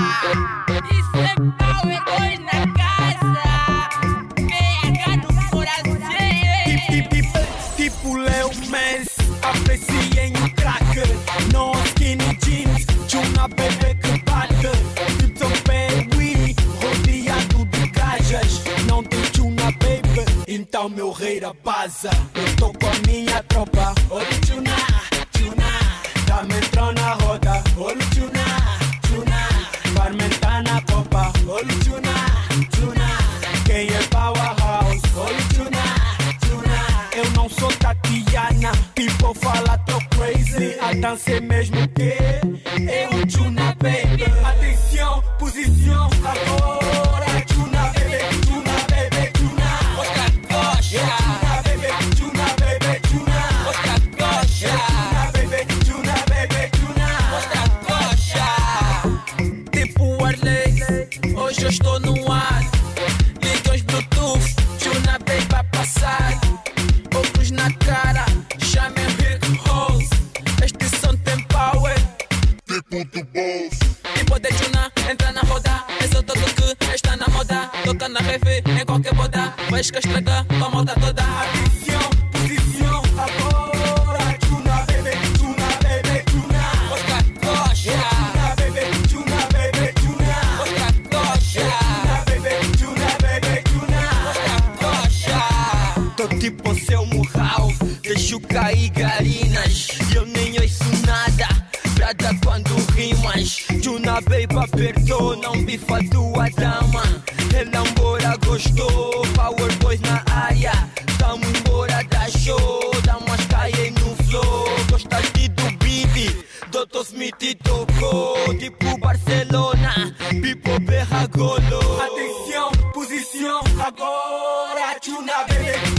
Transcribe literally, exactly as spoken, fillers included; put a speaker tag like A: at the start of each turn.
A: Isso é pau e dois na casa. B H no coração.
B: Tipo, tipo Leo Messi, apreciem o cracker. Não skinny jeans, tchuna bebê que bate. Tipo Perry, rodeado de gajas. Não tem tchuna baby, então meu rei da baza. Eu tô com a minha tropa. Olha tchuna, tchuna, tá-me entrando na roda. Olha tchuna, tchuna, vai-me na copa. Olha tchuna, tchuna, quem é powerhouse? Olha tchuna, tchuna, eu não sou Tatiana. People fala tô crazy, a dança é mesmo que é o tchuna baby. Atenção, posição, agora tchuna baby, tchuna baby, tchuna.
A: Mostra a coxa.
B: Tchuna baby, tchuna baby, tchuna.
A: Mostra a coxa.
B: Tchuna baby, tchuna baby, tchuna.
A: Mostra a coxa. Tipo Arley, hoje eu estou no ar. Liga os Bluetooth, tchuna baby vai passar. Óculos na cara, chamem Rick Ross. Este som tem power.
C: Tipo do bolso.
A: E poder tchuna, entra na roda. Esse é todo que está na moda. Toca na rave, em qualquer boda. Vais que estraga com a moda toda.
B: Atenção, posição, agora tchuna baby, tchuna baby, tchuna.
A: Mostra a coxa.
B: Tchuna baby, tchuna baby, tchuna.
A: Mostra a coxa.
B: Tchuna baby, tchuna baby, tchuna.
A: Mostra a coxa.
D: Tô tipo seu murral, deixo cair garinas. Eu nem ouço nada, prata quando rimas. Tchuna baby apertou, não bifa tua dama. Ela embora gostou, power boys na área. Tamo embora da show, dá umas caia no flow. Gostaste do beat, doutor Smith tocou. Tipo Barcelona, Pipo berra golo.
B: Atenção, posição, agora tchuna baby,